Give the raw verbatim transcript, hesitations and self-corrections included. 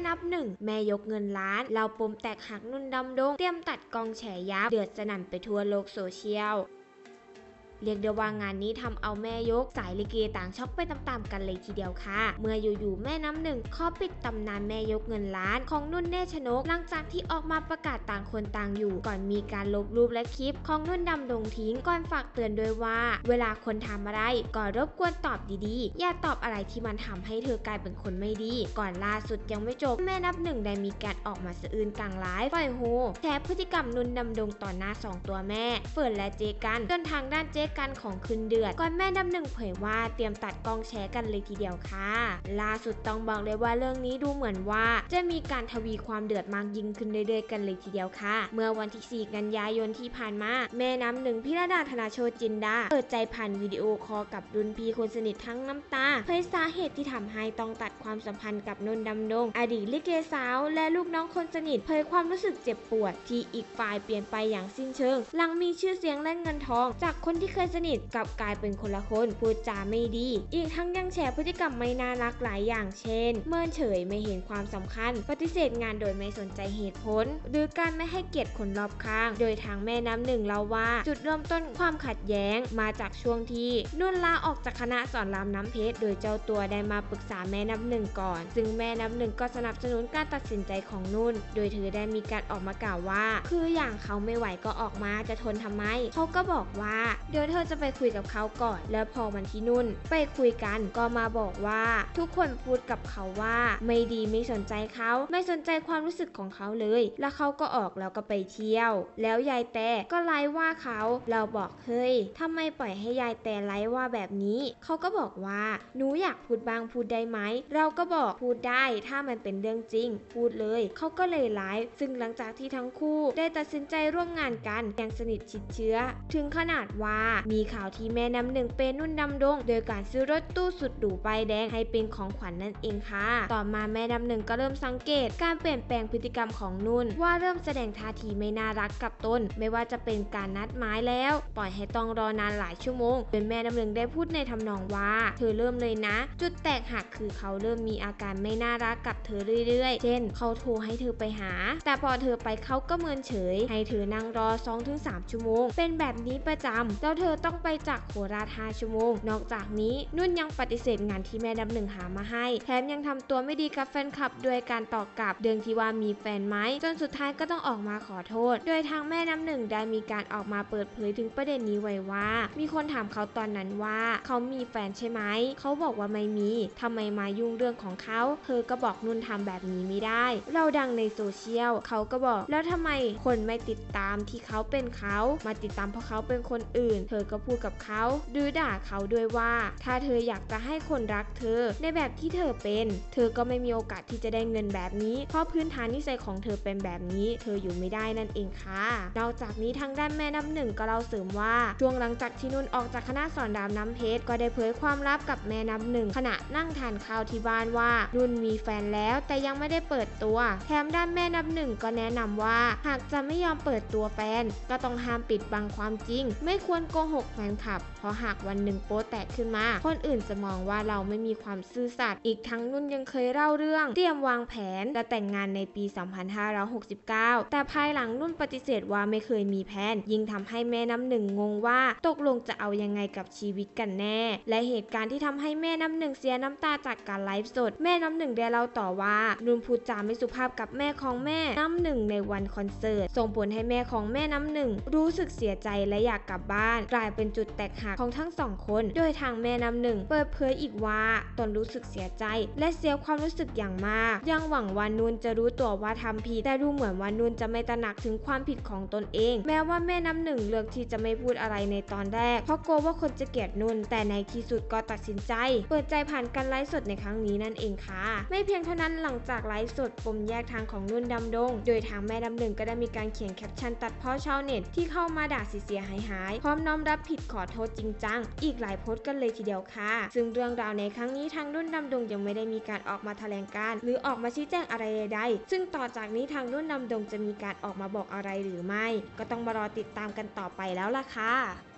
นับหนึ่งแม่ยกเงินล้านเราปมแตกหักนุ่นดำดงเตรียมตัดกองแฉยับเดือดสนั่นไปทั่วโลกโซเชียลเรียกได้ว่างานนี้ทำเอาแม่ยกสายลิเกต่างช็อกไปตามๆกันเลยทีเดียวค่ะเมื่ออยู่ๆแม่น้ำหนึ่งขอปิดตำนานแม่ยกเงินล้านของนุ่นเนชนกหลังจากที่ออกมาประกาศต่างคนต่างอยู่ก่อนมีการลบรูปและคลิปของนุ่นดำดงทิ้งก่อนฝากเตือนด้วยว่าเวลาคนทำอะไรก็รบกวนตอบดีๆอย่าตอบอะไรที่มันทำให้เธอกลายเป็นคนไม่ดีก่อนล่าสุดยังไม่จบแม่นับหนึ่งได้มีการออกมาสะอื้นกลางไลฟ์ปล่อยโฮแชร์พฤติกรรมนุ่นดำดงต่อหน้าสองตัวแม่เฟิร์นและเจกันจนทางด้านเจกันของคืนเดือดก่อนแม่น้ำหนึ่งเผยว่าเตรียมตัดกองแชร์กันเลยทีเดียวค่ะล่าสุดต้องบอกเลยว่าเรื่องนี้ดูเหมือนว่าจะมีการทวีความเดือดมากยิ่งขึ้นเรื่อยๆกันเลยทีเดียวค่ะเมื่อวันที่สี่กันยายนที่ผ่านมาแม่น้ำหนึ่งพิรดาธนาโชติจินดาเปิดใจผ่านวิดีโอคอลกับรุ่นพี่คนสนิททั้งน้ำตาเผยสาเหตุที่ทำให้ต้องตัดความสัมพันธ์กับนนท์ดำดงอดีตลิเกสาวและลูกน้องคนสนิทเผยความรู้สึกเจ็บปวดที่อีกฝ่ายเปลี่ยนไปอย่างสิ้นเชิงหลังมีชื่อเสียงและเงินทองจากคนที่เคยสนิทกับกลายเป็นคนละคนพูดจาไม่ดีอีกทั้งยังแชร์พฤติกรรมไม่น่ารักหลายอย่างเช่นเมินเฉยไม่เห็นความสำคัญปฏิเสธงานโดยไม่สนใจเหตุผลหรือการไม่ให้เกียรติคนรอบข้างโดยทางแม่น้ำหนึ่งเล่าว่าจุดเริ่มต้นความขัดแย้งมาจากช่วงที่นุ่นลาออกจากคณะสอนรามน้ำเพชรโดยเจ้าตัวได้มาปรึกษาแม่น้ำหนึ่งก่อนซึ่งแม่น้ำหนึ่งก็สนับสนุนการตัดสินใจของนุ่นโดยเธอได้มีการออกมากล่าวว่าคืออย่างเขาไม่ไหวก็ออกมาจะทนทำไมเขาก็บอกว่าเดี๋ยวเธอจะไปคุยกับเขาก่อนแล้วพอวันที่นุ่นไปคุยกันก็มาบอกว่าทุกคนพูดกับเขาว่าไม่ดีไม่สนใจเขาไม่สนใจความรู้สึกของเขาเลยแล้วเขาก็ออกแล้วก็ไปเที่ยวแล้วยายแต่ก็ไล่ว่าเขาเราบอกเฮ้ยทำไมปล่อยให้ยายแต่ไล่ว่าแบบนี้เขาก็บอกว่าหนูอยากพูดบ้างพูดได้ไหมเราก็บอกพูดได้ถ้ามันเป็นเรื่องจริงพูดเลยเขาก็เลยไลฟ์ซึ่งหลังจากที่ทั้งคู่ได้ตัดสินใจร่วมงานกันอย่างสนิทชิดเชื้อถึงขนาดว่ามีข่าวที่แม่น้ำหนึ่งเป็นนุ่นดำดงโดยการซื้อรถตู้สุดหรูป้ายแดงให้เป็นของขวัญ น, นั่นเองค่ะต่อมาแม่น้ำหนึ่งก็เริ่มสังเกตการเปลี่ยนแปลงพฤติกรรมของนุ่นว่าเริ่มแสดงท่าทีไม่น่ารักกับตนไม่ว่าจะเป็นการนัดหมายแล้วปล่อยให้ต้องรอนานหลายชั่วโมงโดยแม่น้ำหนึ่งได้พูดในทำนองว่าเธอเริ่มเลยนะจุดแตกหักคือเขาเริ่มมีอาการไม่น่ารักกับเธอเรื่อยๆเช่นเขาโทรให้เธอไปหาแต่พอเธอไปเขาก็เมินเฉยให้เธอนั่งรอ สองถึงสาม ชั่วโมงเป็นแบบนี้ประจำแล้วเธอต้องไปจากโคราชห้าชั่วโมงนอกจากนี้นุ่นยังปฏิเสธงานที่แม่น้ำหนึ่งหามาให้แถมยังทำตัวไม่ดีกับแฟนคลับด้วยการตอบกลับเรื่องที่ว่ามีแฟนไหมจนสุดท้ายก็ต้องออกมาขอโทษโดยทางแม่น้ำหนึ่งได้มีการออกมาเปิดเผยถึงประเด็นนี้ไว้ว่ามีคนถามเขาตอนนั้นว่าเขามีแฟนใช่ไหมเขาบอกว่าไม่มีทำไมมายุ่งเรื่องของเขาเธอก็บอกนุ่นทำแบบนี้ไม่ได้เราดังในโซเชียลเขาก็บอกแล้วทำไมคนไม่ติดตามที่เขาเป็นเขามาติดตามเพราะเขาเป็นคนอื่นเธอก็พูดกับเขาหรือด่าเขาด้วยว่าถ้าเธออยากจะให้คนรักเธอในแบบที่เธอเป็นเธอก็ไม่มีโอกาสที่จะได้เงินแบบนี้เพราะพื้นฐานนิสัยของเธอเป็นแบบนี้เธออยู่ไม่ได้นั่นเองค่ะนอกจากนี้ทางด้านแม่น้ำหนึ่งก็เล่าเสริมว่าช่วงหลังจากที่นุ่นออกจากคณะสอนรามน้ำเพชรก็ได้เผยความลับกับแม่น้ำหนึ่งขณะนั่งทานข้าวที่บ้านว่านุ่นมีแฟนแล้วแต่ยังไม่ได้เปิดตัวแถมด้านแม่น้ำหนึ่งก็แนะนำว่าหากจะไม่ยอมเปิดตัวแฟนก็ต้องห้ามปิดบังความจริงไม่ควรโกหกแฟนคลับเพราะหากวันหนึ่งโป๊แตกขึ้นมาคนอื่นจะมองว่าเราไม่มีความซื่อสัตย์อีกทั้งนุ่นยังเคยเล่าเรื่องเตรียมวางแผนจะแต่งงานในปี สองพันห้าร้อยหกสิบเก้า แต่ภายหลังนุ่นปฏิเสธว่าไม่เคยมีแผนยิ่งทำให้แม่น้ำหนึ่งงงว่าตกลงจะเอายังไงกับชีวิตกันแน่และเหตุการณ์ที่ทำให้แม่น้ำหนึ่งเสียน้ำตาจากการไลฟ์สดแม่น้ำหนึ่งได้เล่าต่อว่านุ่นพูดจาไม่สุภาพกับแม่ของแม่น้ำหนึ่งในวันคอนเสิร์ตส่งผลให้แม่ของแม่น้ำหนึ่งรู้สึกเสียใจและอยากกลับบ้านกลายเป็นจุดแตกหักของทั้งสองคนโดยทางแม่น้ำหนึ่งเปิดเผยอีกว่าตนรู้สึกเสียใจและเสียความรู้สึกอย่างมากยังหวังว่านุ่นจะรู้ตัวว่าทำผิดแต่ดูเหมือนว่านุ่นจะไม่ตระหนักถึงความผิดของตนเองแม้ว่าแม่น้ำหนึ่งเลือกที่จะไม่พูดอะไรในตอนแรกเพราะกลัวว่าคนจะเกลียดนุ่นแต่ในที่สุดก็ตัดสินใจเปิดใจผ่านการไลฟ์สดในครั้งนี้นั่นเองค่ะไม่เพียงเท่านั้นหลังจากไลฟ์สดปมแยกทางของนุ่นดำดงโดยทางแม่น้ำหนึ่งก็ได้มีการเขียนแคปชั่นตัดพ้อชาวเน็ตที่เข้ามาด่าเสียหายหายพร้อมน้อมรับผิดขอโทษจริงจังอีกหลายโพสต์กันเลยทีเดียวค่ะซึ่งเรื่องราวในครั้งนี้ทางนุ่นดำดงยังไม่ได้มีการออกมาแถลงการหรือออกมาชี้แจงอะไรใดๆซึ่งต่อจากนี้ทางนุ่นดำดงจะมีการออกมาบอกอะไรหรือไม่ก็ต้องมารอติดตามกันต่อไปแล้วล่ะค่ะ